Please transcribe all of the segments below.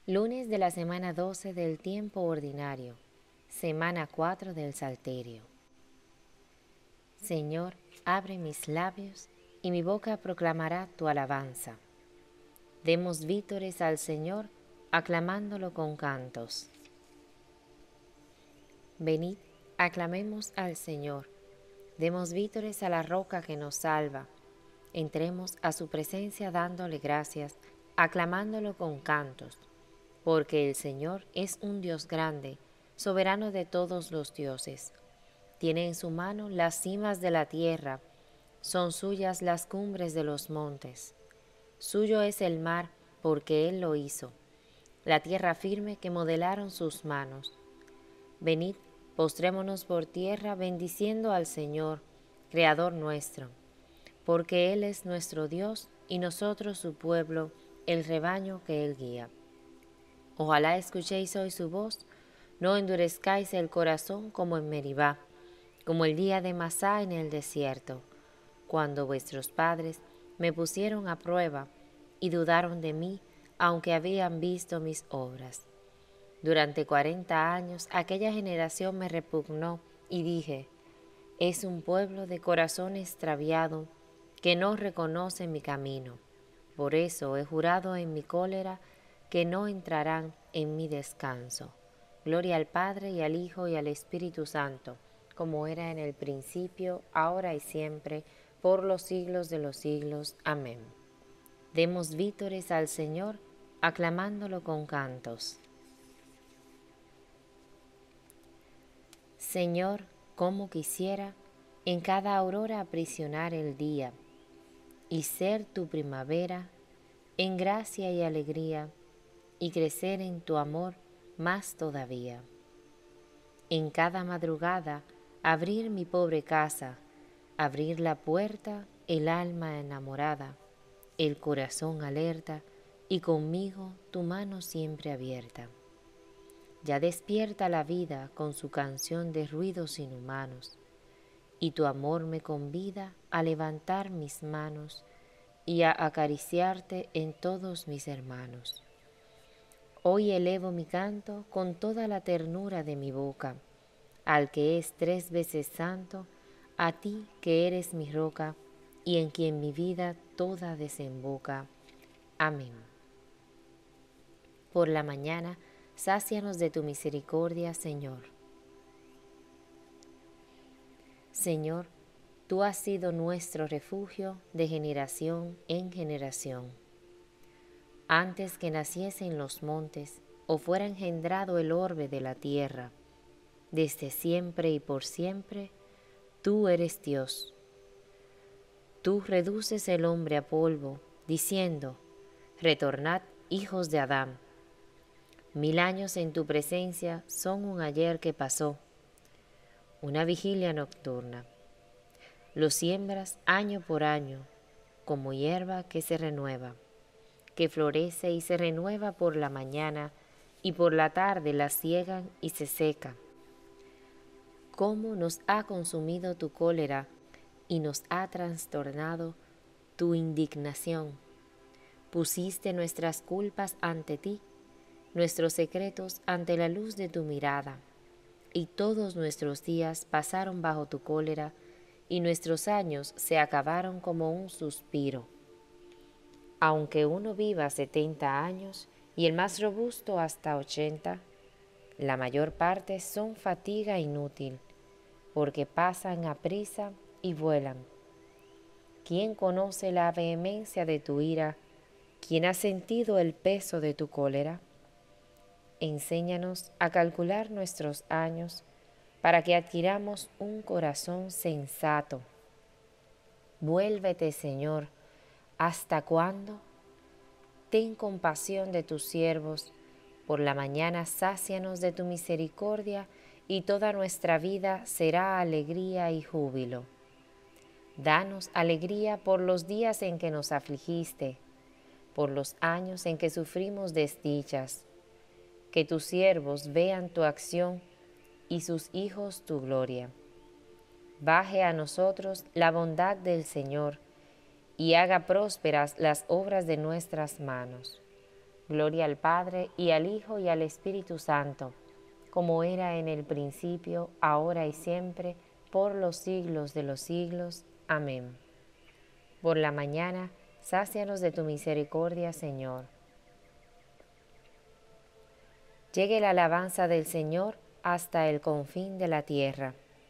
Lunes de la semana 12 del tiempo ordinario, semana 4 del Salterio. Señor, abre mis labios, y mi boca proclamará tu alabanza. Demos vítores al Señor, aclamándolo con cantos. Venid, aclamemos al Señor, demos vítores a la roca que nos salva. Entremos a su presencia dándole gracias, aclamándolo con cantos. Porque el Señor es un Dios grande, soberano de todos los dioses. Tiene en su mano las cimas de la tierra, son suyas las cumbres de los montes. Suyo es el mar, porque Él lo hizo, la tierra firme que modelaron sus manos. Venid, postrémonos por tierra, bendiciendo al Señor, Creador nuestro, porque Él es nuestro Dios y nosotros su pueblo, el rebaño que Él guía. Ojalá escuchéis hoy su voz, no endurezcáis el corazón como en Meribá, como el día de Masá en el desierto, cuando vuestros padres me pusieron a prueba y dudaron de mí, aunque habían visto mis obras. Durante 40 años aquella generación me repugnó y dije, es un pueblo de corazón extraviado que no reconoce mi camino. Por eso he jurado en mi cólera que no entrarán en mi descanso. Gloria al Padre y al Hijo y al Espíritu Santo, como era en el principio, ahora y siempre, por los siglos de los siglos. Amén. Demos vítores al Señor, aclamándolo con cantos. Señor, cómo quisiera en cada aurora aprisionar el día y ser tu primavera en gracia y alegría, y crecer en tu amor más todavía. En cada madrugada abrir mi pobre casa, abrir la puerta, el alma enamorada, el corazón alerta, y conmigo tu mano siempre abierta. Ya despierta la vida con su canción de ruidos inhumanos, y tu amor me convida a levantar mis manos y a acariciarte en todos mis hermanos. Hoy elevo mi canto con toda la ternura de mi boca, al que es 3 veces santo, a ti que eres mi roca, y en quien mi vida toda desemboca. Amén. Por la mañana, sácianos de tu misericordia, Señor. Señor, tú has sido nuestro refugio de generación en generación. Antes que naciesen los montes, o fuera engendrado el orbe de la tierra, desde siempre y por siempre, tú eres Dios. Tú reduces el hombre a polvo, diciendo, retornad, hijos de Adán. 1000 años en tu presencia son un ayer que pasó, una vigilia nocturna. Lo siembras año por año, como hierba que se renueva, que florece y se renueva por la mañana, y por la tarde la siegan y se seca. Cómo nos ha consumido tu cólera y nos ha trastornado tu indignación. Pusiste nuestras culpas ante ti, nuestros secretos ante la luz de tu mirada, y todos nuestros días pasaron bajo tu cólera, y nuestros años se acabaron como un suspiro. Aunque uno viva 70 años y el más robusto hasta 80, la mayor parte son fatiga inútil, porque pasan aprisa y vuelan. ¿Quién conoce la vehemencia de tu ira? ¿Quién ha sentido el peso de tu cólera? Enséñanos a calcular nuestros años, para que adquiramos un corazón sensato. Vuélvete, Señor, ¿hasta cuándo? Ten compasión de tus siervos, por la mañana sácianos de tu misericordia, y toda nuestra vida será alegría y júbilo. Danos alegría por los días en que nos afligiste, por los años en que sufrimos desdichas. Que tus siervos vean tu acción y sus hijos tu gloria. Baje a nosotros la bondad del Señor, y haga prósperas las obras de nuestras manos. Gloria al Padre, y al Hijo, y al Espíritu Santo, como era en el principio, ahora y siempre, por los siglos de los siglos. Amén. Por la mañana, sácianos de tu misericordia, Señor. Llegue la alabanza del Señor hasta el confín de la tierra.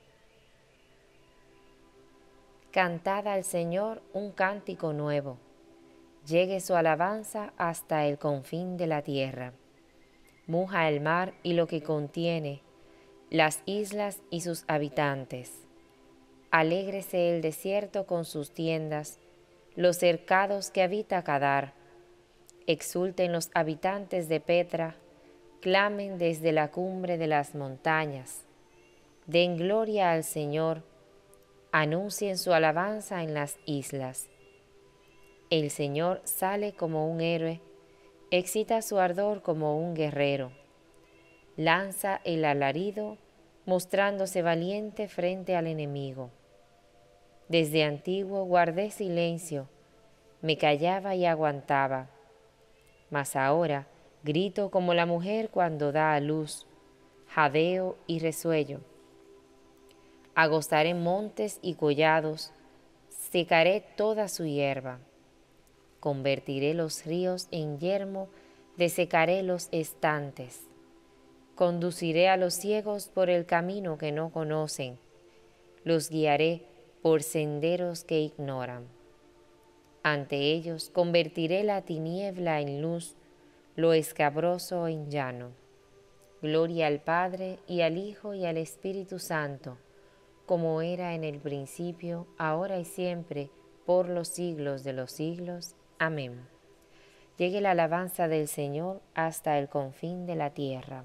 Cantad al Señor un cántico nuevo. Llegue su alabanza hasta el confín de la tierra. Muja el mar y lo que contiene, las islas y sus habitantes. Alégrese el desierto con sus tiendas, los cercados que habita Cadar. Exulten los habitantes de Petra, clamen desde la cumbre de las montañas. Den gloria al Señor, anuncien su alabanza en las islas. El Señor sale como un héroe, excita su ardor como un guerrero. Lanza el alarido, mostrándose valiente frente al enemigo. Desde antiguo guardé silencio, me callaba y aguantaba. Mas ahora grito como la mujer cuando da a luz, jadeo y resuello. Agostaré montes y collados, secaré toda su hierba. Convertiré los ríos en yermo, desecaré los estantes. Conduciré a los ciegos por el camino que no conocen, los guiaré por senderos que ignoran. Ante ellos convertiré la tiniebla en luz, lo escabroso en llano. Gloria al Padre, y al Hijo, y al Espíritu Santo, como era en el principio, ahora y siempre, por los siglos de los siglos. Amén. Llegue la alabanza del Señor hasta el confín de la tierra.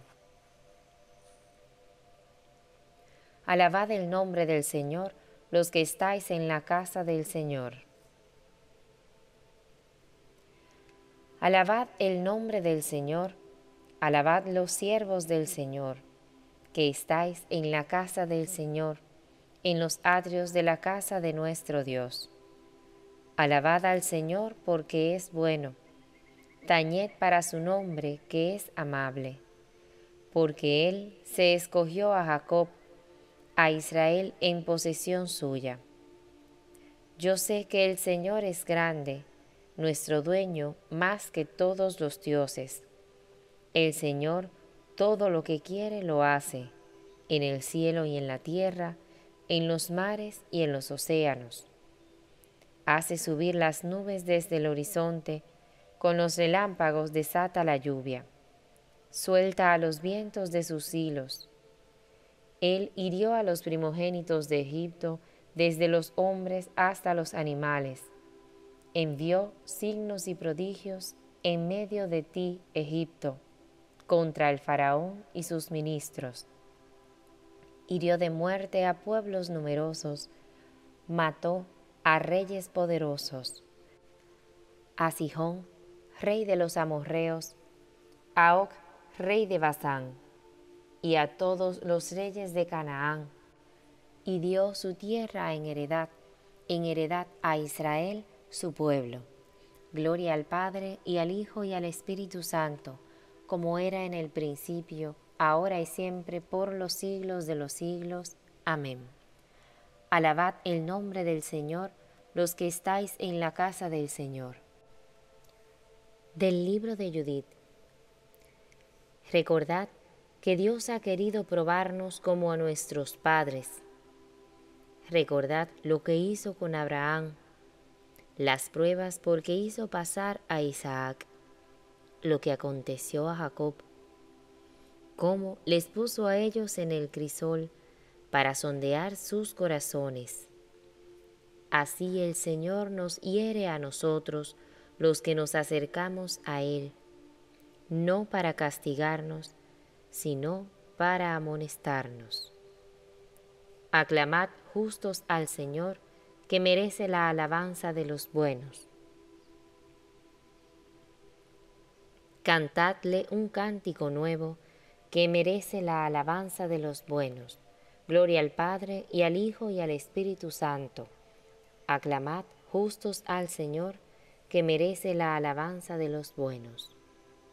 Alabad el nombre del Señor, los que estáis en la casa del Señor. Alabad el nombre del Señor, alabad los siervos del Señor, que estáis en la casa del Señor, en los atrios de la casa de nuestro Dios. Alabad al Señor porque es bueno, tañed para su nombre que es amable, porque Él se escogió a Jacob, a Israel en posesión suya. Yo sé que el Señor es grande, nuestro dueño más que todos los dioses. El Señor todo lo que quiere lo hace, en el cielo y en la tierra, en los mares y en los océanos. Hace subir las nubes desde el horizonte, con los relámpagos desata la lluvia. Suelta a los vientos de sus hilos. Él hirió a los primogénitos de Egipto, desde los hombres hasta los animales. Envió signos y prodigios en medio de ti, Egipto, contra el faraón y sus ministros. Hirió de muerte a pueblos numerosos, mató a reyes poderosos, a Sihón, rey de los amorreos, a Og, rey de Basán, y a todos los reyes de Canaán, y dio su tierra en heredad a Israel, su pueblo. Gloria al Padre, y al Hijo, y al Espíritu Santo, como era en el principio, ahora y siempre, por los siglos de los siglos. Amén. Alabad el nombre del Señor, los que estáis en la casa del Señor. Del libro de Judith. Recordad que Dios ha querido probarnos como a nuestros padres. Recordad lo que hizo con Abraham, las pruebas porque hizo pasar a Isaac, lo que aconteció a Jacob, cómo les puso a ellos en el crisol para sondear sus corazones. Así el Señor nos hiere a nosotros, los que nos acercamos a Él, no para castigarnos, sino para amonestarnos. Aclamad justos al Señor, que merece la alabanza de los buenos. Cantadle un cántico nuevo, que merece la alabanza de los buenos. Gloria al Padre, y al Hijo, y al Espíritu Santo. Aclamad justos al Señor, que merece la alabanza de los buenos.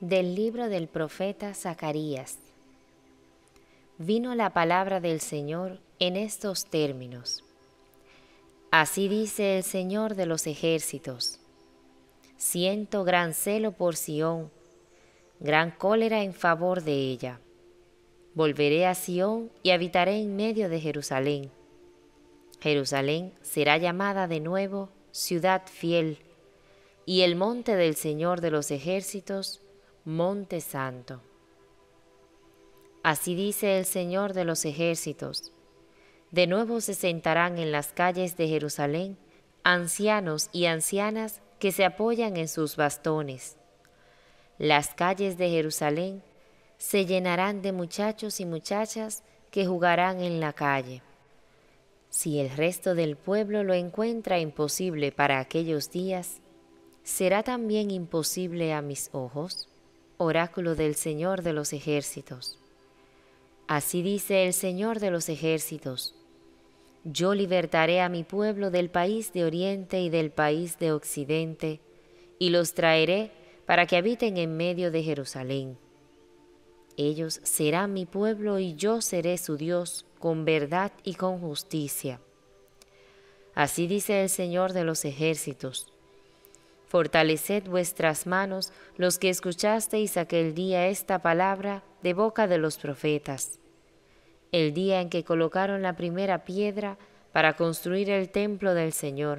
Del libro del profeta Zacarías. Vino la palabra del Señor en estos términos. Así dice el Señor de los ejércitos: siento gran celo por Sión, gran cólera en favor de ella. Volveré a Sión y habitaré en medio de Jerusalén. Jerusalén será llamada de nuevo ciudad fiel, y el monte del Señor de los ejércitos, monte santo. Así dice el Señor de los ejércitos: de nuevo se sentarán en las calles de Jerusalén ancianos y ancianas que se apoyan en sus bastones. Las calles de Jerusalén se llenarán de muchachos y muchachas que jugarán en la calle. Si el resto del pueblo lo encuentra imposible para aquellos días, ¿será también imposible a mis ojos? Oráculo del Señor de los ejércitos. Así dice el Señor de los ejércitos: yo libertaré a mi pueblo del país de oriente y del país de occidente, y los traeré para que habiten en medio de Jerusalén. Ellos serán mi pueblo y yo seré su Dios con verdad y con justicia. Así dice el Señor de los ejércitos: fortaleced vuestras manos los que escuchasteis aquel día esta palabra de boca de los profetas, el día en que colocaron la primera piedra para construir el templo del Señor.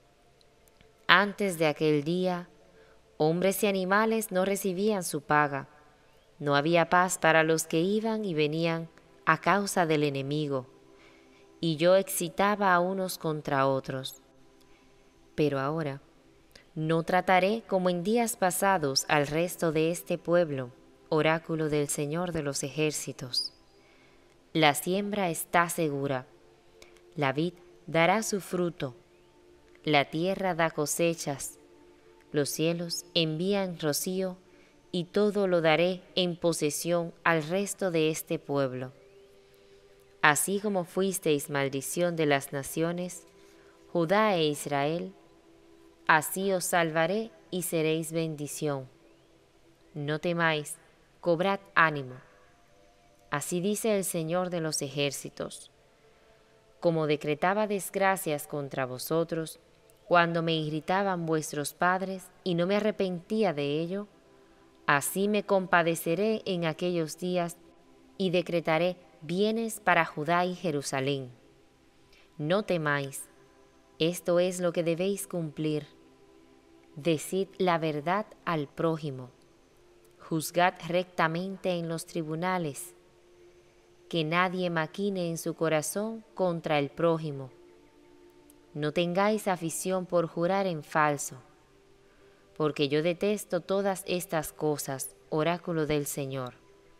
Antes de aquel día, hombres y animales no recibían su paga. No había paz para los que iban y venían a causa del enemigo, y yo excitaba a unos contra otros. Pero ahora no trataré como en días pasados al resto de este pueblo, oráculo del Señor de los ejércitos. La siembra está segura, la vid dará su fruto, la tierra da cosechas, los cielos envían rocío, y todo lo daré en posesión al resto de este pueblo. Así como fuisteis maldición de las naciones, Judá e Israel, así os salvaré y seréis bendición. No temáis, cobrad ánimo. Así dice el Señor de los ejércitos: como decretaba desgracias contra vosotros, cuando me irritaban vuestros padres y no me arrepentía de ello, así me compadeceré en aquellos días y decretaré bienes para Judá y Jerusalén. No temáis, esto es lo que debéis cumplir. Decid la verdad al prójimo, juzgad rectamente en los tribunales, que nadie maquine en su corazón contra el prójimo. No tengáis afición por jurar en falso, porque yo detesto todas estas cosas, oráculo del Señor.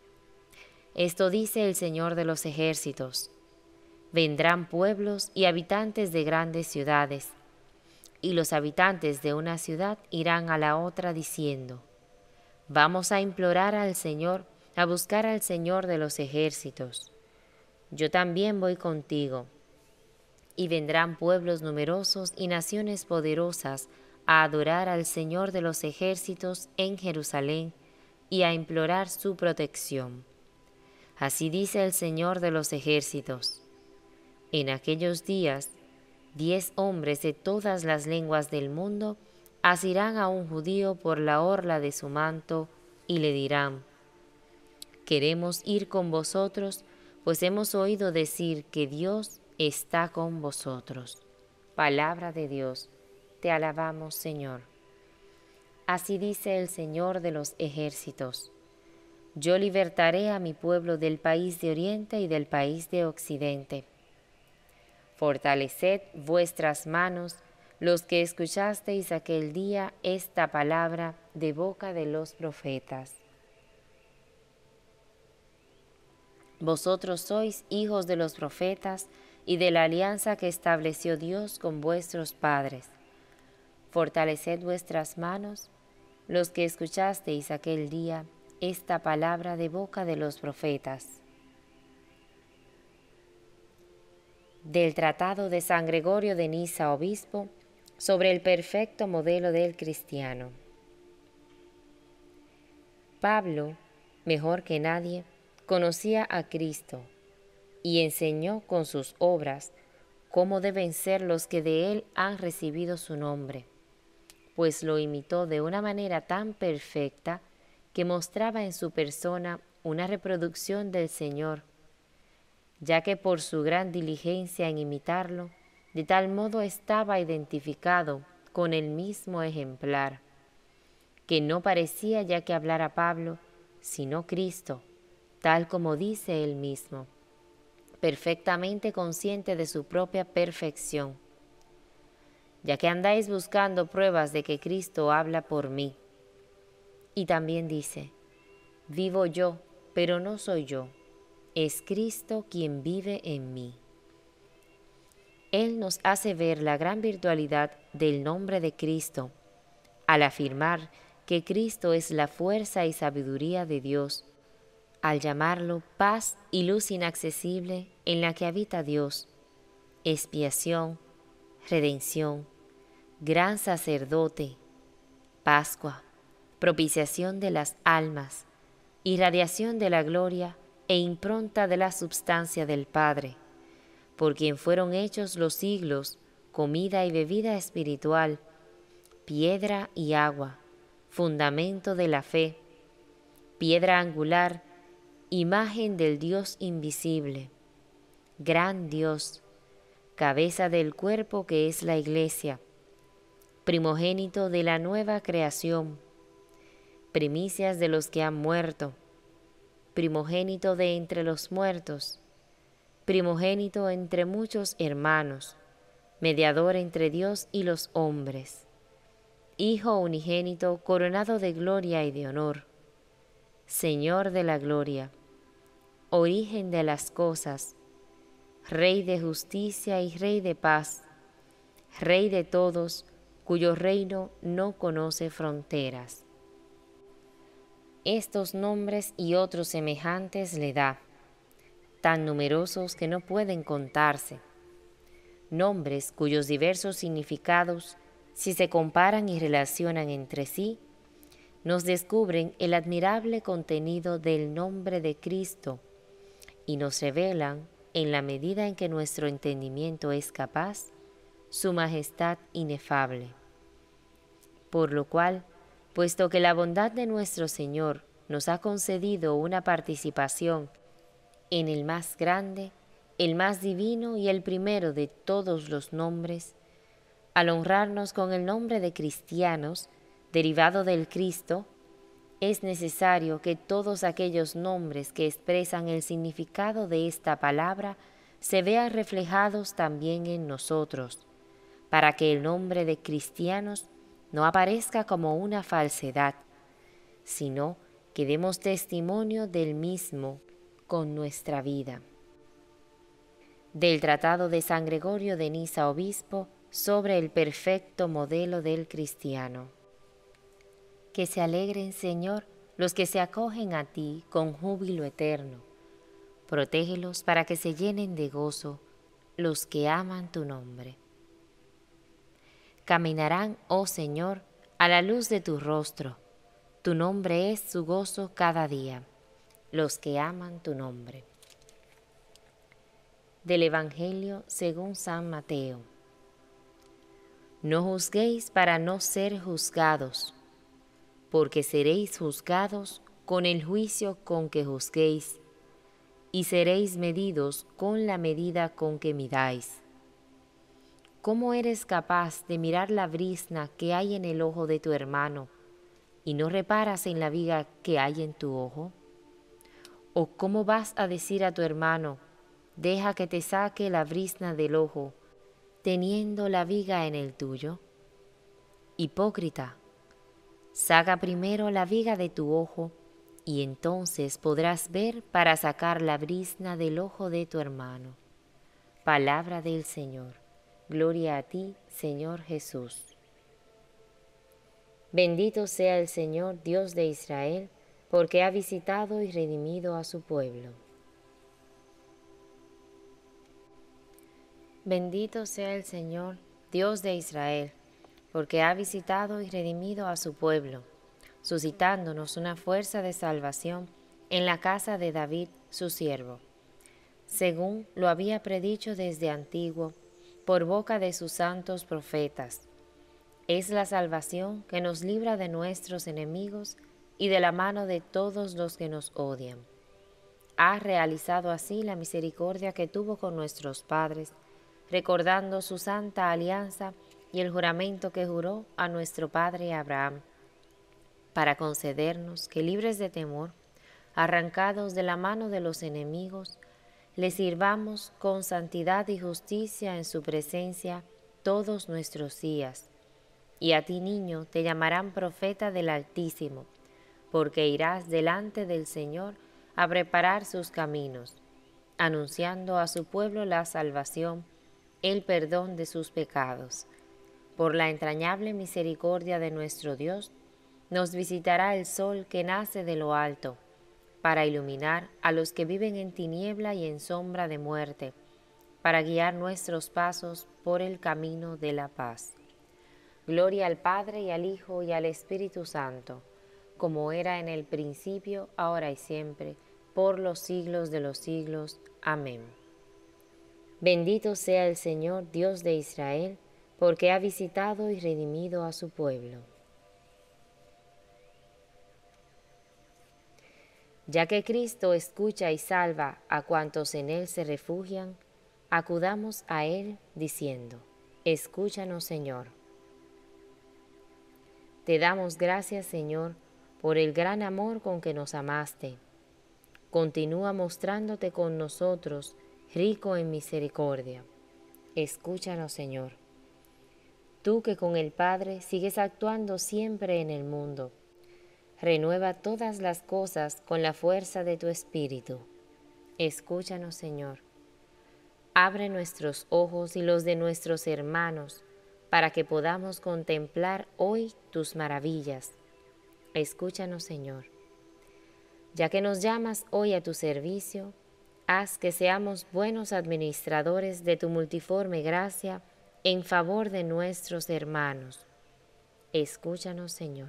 Esto dice el Señor de los ejércitos: vendrán pueblos y habitantes de grandes ciudades, y los habitantes de una ciudad irán a la otra diciendo: vamos a implorar al Señor, a buscar al Señor de los ejércitos. Yo también voy contigo. Y vendrán pueblos numerosos y naciones poderosas a adorar al Señor de los ejércitos en Jerusalén y a implorar su protección. Así dice el Señor de los ejércitos: en aquellos días, 10 hombres de todas las lenguas del mundo asirán a un judío por la orla de su manto y le dirán: queremos ir con vosotros, pues hemos oído decir que Dios está con vosotros. Palabra de Dios, te alabamos, Señor. Así dice el Señor de los ejércitos: yo libertaré a mi pueblo del país de oriente y del país de occidente. Fortaleced vuestras manos, los que escuchasteis aquel día esta palabra de boca de los profetas. Vosotros sois hijos de los profetas y de la alianza que estableció Dios con vuestros padres. Fortaleced vuestras manos, los que escuchasteis aquel día esta palabra de boca de los profetas. Del Tratado de San Gregorio de Nisa, obispo, sobre el perfecto modelo del cristiano. Pablo, mejor que nadie, conocía a Cristo y enseñó con sus obras cómo deben ser los que de él han recibido su nombre, pues lo imitó de una manera tan perfecta que mostraba en su persona una reproducción del Señor, ya que por su gran diligencia en imitarlo, de tal modo estaba identificado con el mismo ejemplar, que no parecía ya que hablara Pablo, sino Cristo, tal como dice él mismo, perfectamente consciente de su propia perfección, ya que andáis buscando pruebas de que Cristo habla por mí. Y también dice, vivo yo, pero no soy yo, es Cristo quien vive en mí. Él nos hace ver la gran virtualidad del nombre de Cristo, al afirmar que Cristo es la fuerza y sabiduría de Dios, al llamarlo paz y luz inaccesible en la que habita Dios, expiación, redención, gran sacerdote, Pascua, propiciación de las almas, irradiación de la gloria e impronta de la substancia del Padre, por quien fueron hechos los siglos, comida y bebida espiritual, piedra y agua, fundamento de la fe, piedra angular, imagen del Dios invisible, gran Dios, cabeza del cuerpo que es la Iglesia, primogénito de la nueva creación, primicias de los que han muerto, primogénito de entre los muertos, primogénito entre muchos hermanos, mediador entre Dios y los hombres, Hijo unigénito coronado de gloria y de honor, Señor de la gloria, origen de las cosas, Rey de justicia y Rey de paz, Rey de todos, cuyo reino no conoce fronteras. Estos nombres y otros semejantes le da, tan numerosos que no pueden contarse, nombres cuyos diversos significados, si se comparan y relacionan entre sí, nos descubren el admirable contenido del nombre de Cristo y nos revelan, en la medida en que nuestro entendimiento es capaz, su majestad inefable. Por lo cual, puesto que la bondad de nuestro Señor nos ha concedido una participación en el más grande, el más divino y el primero de todos los nombres, al honrarnos con el nombre de cristianos, derivado del Cristo, es necesario que todos aquellos nombres que expresan el significado de esta palabra se vean reflejados también en nosotros, para que el nombre de cristianos no aparezca como una falsedad, sino que demos testimonio del mismo con nuestra vida. Del Tratado de San Gregorio de Nisa, obispo, sobre el perfecto modelo del cristiano. Que se alegren, Señor, los que se acogen a ti con júbilo eterno. Protégelos para que se llenen de gozo los que aman tu nombre. Caminarán, oh Señor, a la luz de tu rostro. Tu nombre es su gozo cada día, los que aman tu nombre. Del Evangelio según San Mateo. No juzguéis para no ser juzgados, porque seréis juzgados con el juicio con que juzguéis, y seréis medidos con la medida con que midáis. ¿Cómo eres capaz de mirar la brizna que hay en el ojo de tu hermano y no reparas en la viga que hay en tu ojo? ¿O cómo vas a decir a tu hermano, deja que te saque la brizna del ojo, teniendo la viga en el tuyo? Hipócrita, saca primero la viga de tu ojo, y entonces podrás ver para sacar la brizna del ojo de tu hermano. Palabra del Señor. Gloria a ti, Señor Jesús. Bendito sea el Señor, Dios de Israel, porque ha visitado y redimido a su pueblo. Bendito sea el Señor, Dios de Israel, porque ha visitado y redimido a su pueblo, suscitándonos una fuerza de salvación en la casa de David, su siervo, según lo había predicho desde antiguo, por boca de sus santos profetas. Es la salvación que nos libra de nuestros enemigos y de la mano de todos los que nos odian. Ha realizado así la misericordia que tuvo con nuestros padres, recordando su santa alianza y el juramento que juró a nuestro padre Abraham, para concedernos que, libres de temor, arrancados de la mano de los enemigos, le sirvamos con santidad y justicia en su presencia todos nuestros días. Y a ti, niño, te llamarán profeta del Altísimo, porque irás delante del Señor a preparar sus caminos, anunciando a su pueblo la salvación, el perdón de sus pecados. Por la entrañable misericordia de nuestro Dios, nos visitará el sol que nace de lo alto, para iluminar a los que viven en tiniebla y en sombra de muerte, para guiar nuestros pasos por el camino de la paz. Gloria al Padre y al Hijo y al Espíritu Santo, como era en el principio, ahora y siempre, por los siglos de los siglos. Amén. Bendito sea el Señor, Dios de Israel, porque ha visitado y redimido a su pueblo. Ya que Cristo escucha y salva a cuantos en Él se refugian, acudamos a Él diciendo: Escúchanos, Señor. Te damos gracias, Señor, por el gran amor con que nos amaste. Continúa mostrándote con nosotros, rico en misericordia. Escúchanos, Señor. Tú que con el Padre sigues actuando siempre en el mundo, renueva todas las cosas con la fuerza de tu Espíritu. Escúchanos, Señor. Abre nuestros ojos y los de nuestros hermanos, para que podamos contemplar hoy tus maravillas. Escúchanos, Señor. Ya que nos llamas hoy a tu servicio, haz que seamos buenos administradores de tu multiforme gracia en favor de nuestros hermanos. Escúchanos, Señor.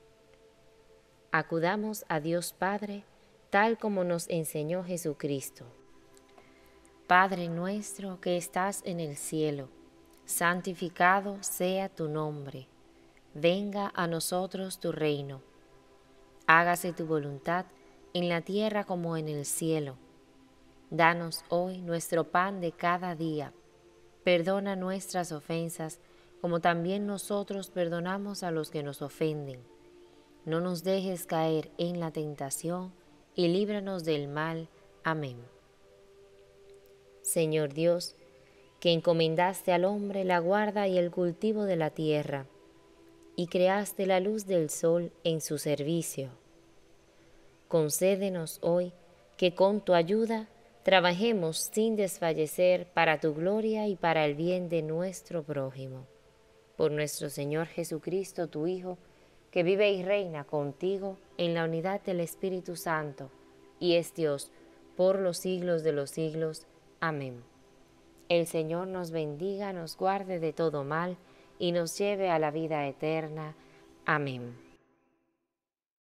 Acudamos a Dios Padre, tal como nos enseñó Jesucristo. Padre nuestro que estás en el cielo, santificado sea tu nombre. Venga a nosotros tu reino. Hágase tu voluntad en la tierra como en el cielo. Danos hoy nuestro pan de cada día. Perdona nuestras ofensas, como también nosotros perdonamos a los que nos ofenden. No nos dejes caer en la tentación, y líbranos del mal. Amén. Señor Dios, que encomendaste al hombre la guarda y el cultivo de la tierra, y creaste la luz del sol en su servicio. Concédenos hoy que con tu ayuda trabajemos sin desfallecer para tu gloria y para el bien de nuestro prójimo. Por nuestro Señor Jesucristo, tu Hijo, que vive y reina contigo en la unidad del Espíritu Santo, y es Dios por los siglos de los siglos. Amén. El Señor nos bendiga, nos guarde de todo mal, y nos lleve a la vida eterna. Amén.